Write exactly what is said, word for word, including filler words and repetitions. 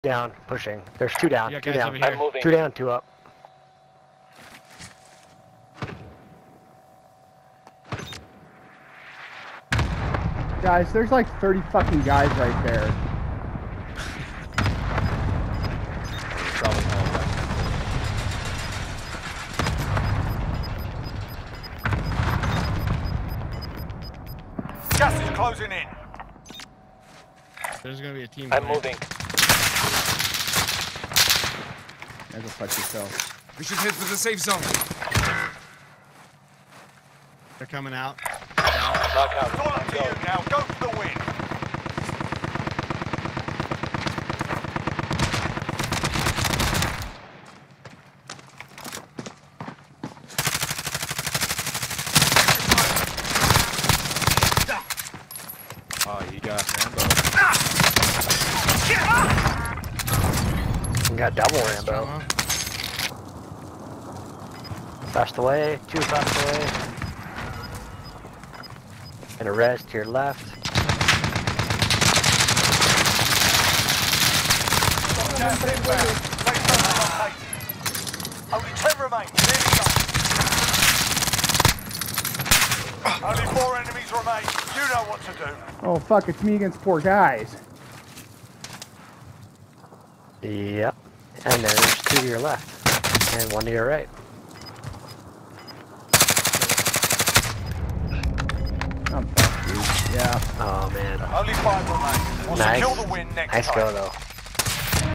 Down, pushing. There's two down, Yeah, two guys down. over here. I'm moving. Two down, two up. Guys, there's like thirty fucking guys right there. Probably all of them. Gas is closing in. There's gonna be a team. I'm coming. moving. Yeah, go fuck yourself. We should head for the safe zone. They're coming out. Knock out. It's all up to you now. Go for the win. Oh, you got Rambo. You got double Rambo. Trauma. Fast away, two fast away. And a res to your left. Gas inbound. Safe zone located. Only ten remain. Nearly done. Only four enemies remain. You know what to do. Oh fuck, it's me against four guys. Yep. And there's two to your left. And one to your right. I'm fucked, dude. Yeah. Oh man. Only five remain. We'll Nice. secure the win next Nice time. go though.